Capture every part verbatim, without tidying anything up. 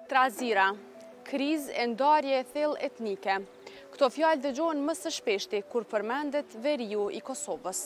Trazira, krizë e ndarje e thellë etnike. Këto fjalë dëgjohen më së shpeshti kur përmendet veriu i Kosovës.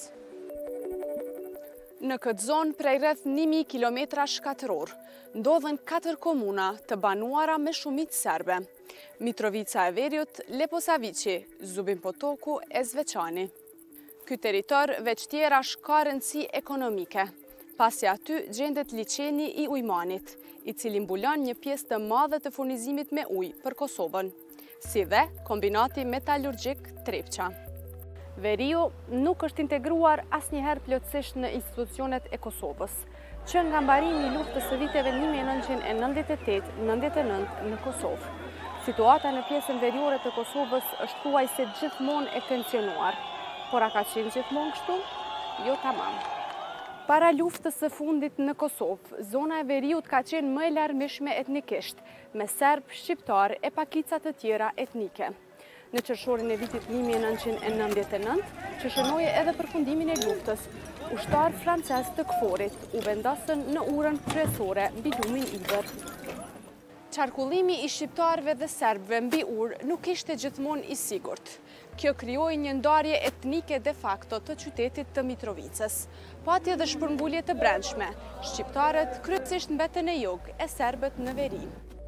Në këtë zonë prej rreth një mijë kilometra shkatëror, ndodhen katër komuna të banuara me shumicë serbe: Mitrovica e Veriut, Leposavići, Zubin Potoku e Zveçani. Ky territor veç tjerash ka rëndësi ekonomike, pasi aty gjendet liçeni i Ujmanit, i cili mbulon një pjesë të madhe të furnizimit me ujë për Kosovën, si dhe kombinati metalurgjik Trepça. Veriu nuk është integruar asnjëherë plotësisht në institucionet e Kosovës, që nga mbarimi i luftës së viteve një mijë e nëntëqind e nëntëdhjetë e tetë nëntëdhjetë e nëntë në Kosovë. Situata në pjesën veriore të Kosovës është thuajse gjithmonë e tensionuar, por a ka qenë gjithmonë kështu? Jo tamam. Para luftës së fundit në Kosovë, zona e veriut ka qenë më e larmishme etnikisht, me serb, shqiptar e pakica të tjera etnike. Në qershorin e vitit një mijë e nëntëqind e nëntëdhjetë e nëntë, që shënoi edhe përfundimin e luftës, ushtar francez të Kforit u vendosën në urën kryesore mbi lumin Iber. Qarkullimi i shqiptarëve dhe serbëve mbi urë nuk ishte gjithmonë i sigurt. Kjo krijoi një ndarje etnike de facto të qytetit të Mitrovicës. Pati edhe shpërngulje të brendshme, shqiptarët kryesisht mbeten në jug e serbët në veri.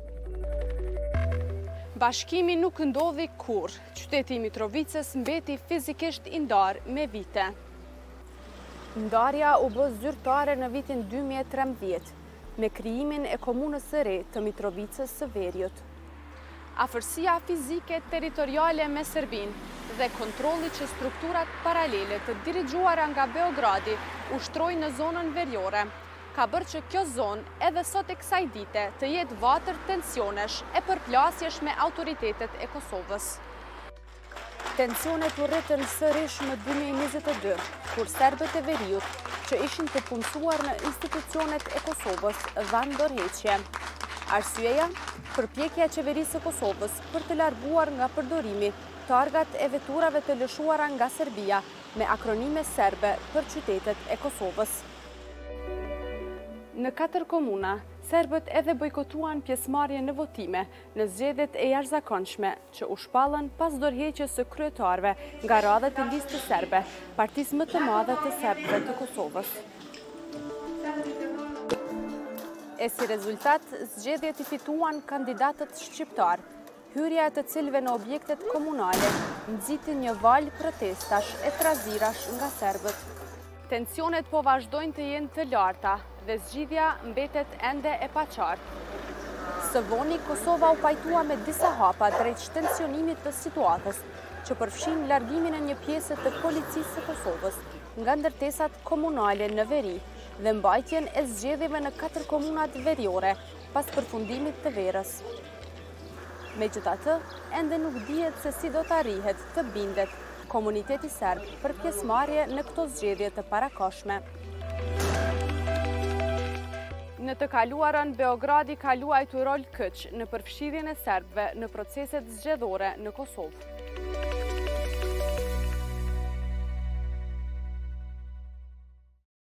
Bashkimi nuk ndodhi kurrë, qyteti i Mitrovicës mbeti fizikisht i ndarë me vite. Ndarja u bë zyrtare në vitin dy mijë e trembëdhjetë, me krijimin e komunës së re të Mitrovicës së Veriut. Afërsia fizike territoriale me Serbinë dhe kontrolli që strukturat paralele të dirigjuara nga Beogradi ushtrojnë në zonën veriore, ka bërë që kjo zonë edhe sot e kësaj dite të jetë vatër tensionesh e përplasjesh me autoritetet e Kosovës. Tensionet u rritën sërish në dy mijë e njëzet e dy, kur serbët e veriut, që ishin të punësuar në institucionet e Kosovës, dhanë dorëheqje. Arsyeja, përpjekja e qeverisë së Kosovës për të larguar nga përdorimi targat e veturave të lëshuara nga Serbia me akronime serbe për qytetet e Kosovës. Në katër komuna, serbët edhe bojkotuan pjesëmarrje në votime në zgjedhjet e jashtëzakonshme që u shpallën pas dorëheqjes së kryetarëve nga radhat e listës serbe, partisë më të madhe të serbëve të Kosovës. E si rezultat, zgjedhjet i fituan kandidatët shqiptar, hyrja e të cilëve në objektet komunale nxiti një valë protestash e trazirash nga serbët. Tensionet po vazhdojnë të jenë të larta dhe zgjidhja mbetet ende e paqartë. Së voni, Kosova u pajtua me disa hapa drejt shtensionimit të situatës, që përfshin largimin e një pjese të policisë së Kosovës nga ndërtesat komunale në veri dhe mbajtjen e zgjedhjeve në katër komunat veriore pas përfundimit të verës. Megjithatë, ende nuk dihet se si do të arrihet të bindet komuniteti serb për pjesëmarrje në këto zgjedhje të parakohshme. Në të kaluarën, Beogradi ka luajtur rol kyç në përfshirjen e serbëve në proceset zgjedhore në Kosovë.